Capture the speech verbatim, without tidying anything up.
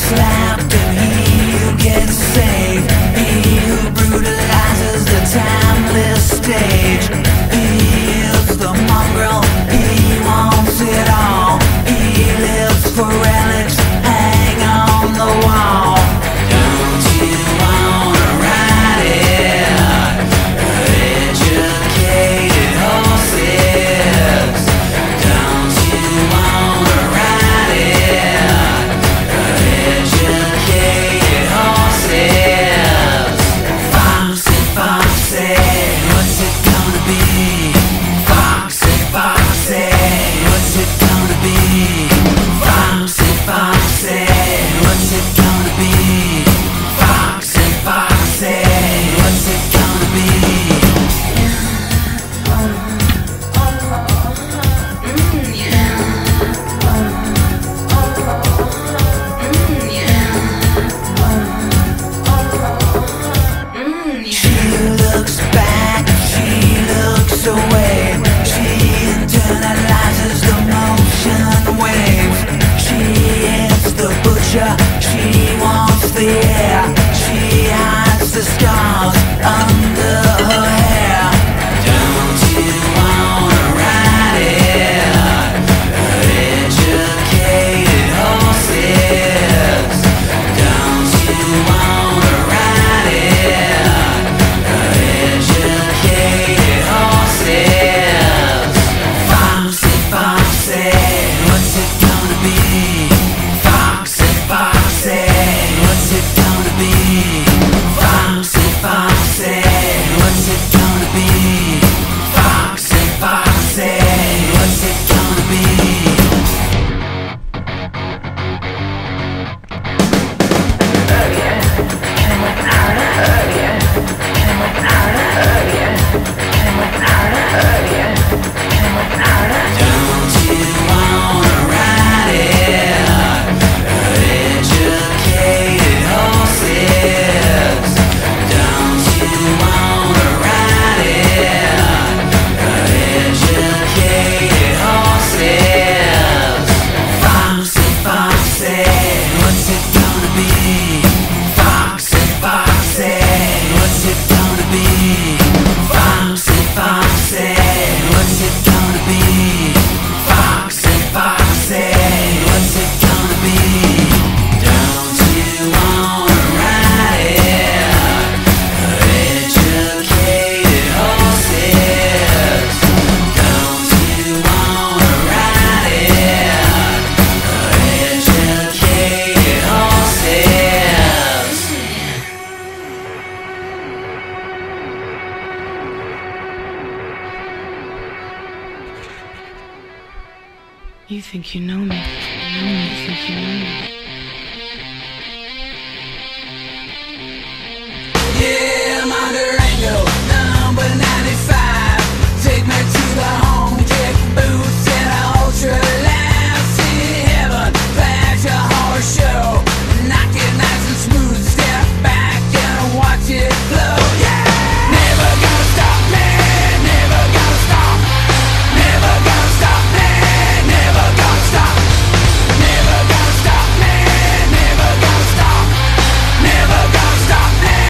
slapped and he who gets saved, he who brutalizes the timeless stage. He is the mongrel, he wants it all. He lives for relics, hang on the wall. Don't you wanna ride it? Educated horses. Don't you wanna ride it? Educated horses. Foxy, foxy, what's it gonna be? Foxy, foxy, what's it gonna be? Foxy, foxy, what's it gonna be? Foxy, foxy, what's it gonna be? She looks back, she looks away. She internalizes the motion waves. She is the butcher, she wants the air. She hides the scars under her hair. Don't you wanna ride it? Educated horses. Don't you wanna ride it? Educated horses. Foxy, foxy, what's it gonna be? Foxy, foxy, what's it gonna be? Foxy, foxy, what's it gonna be? Foxy, foxy, what's it gonna be? Don't you wanna ride it? Educated horses. Don't you wanna ride it? Educated horses. Foxy, foxy, what's it gonna be? Foxy, foxy, what's it gonna be? Foxy, foxy, what's it gonna be? Foxy, foxy, what's it gonna be? Don't you wanna ride it? Educated horses. Don't you wanna ride it? Educated horses. You think you know me. You know me. You think you know me.